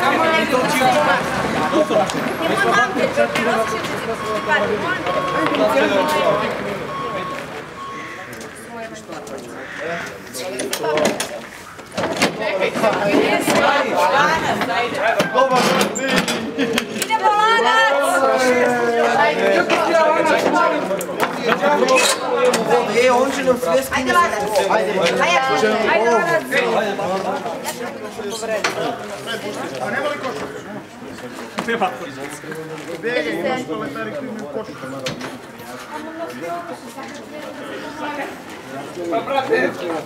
Idemo lanac! On će nam sve skine. Ajde lanac! A nema li košar? Nema. Bjegaj, imaš proletari koji imaju košar. Pa brate!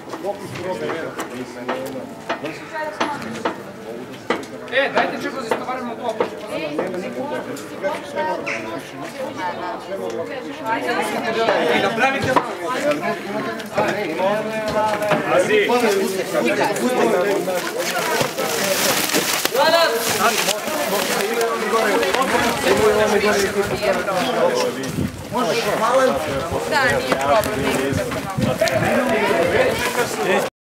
Dajte čego za stovarimo to. Napravite Azi! Da, nije problem.